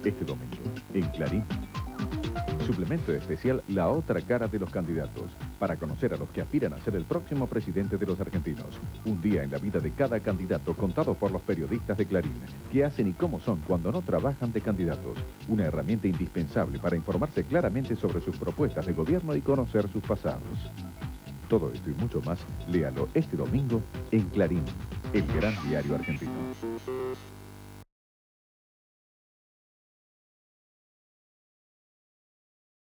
este domingo, en Clarín. Suplemento especial La Otra Cara de los Candidatos, para conocer a los que aspiran a ser el próximo presidente de los argentinos. Un día en la vida de cada candidato contado por los periodistas de Clarín, qué hacen y cómo son cuando no trabajan de candidatos. Una herramienta indispensable para informarse claramente sobre sus propuestas de gobierno y conocer sus pasados. Todo esto y mucho más, léalo este domingo en Clarín, el gran diario argentino.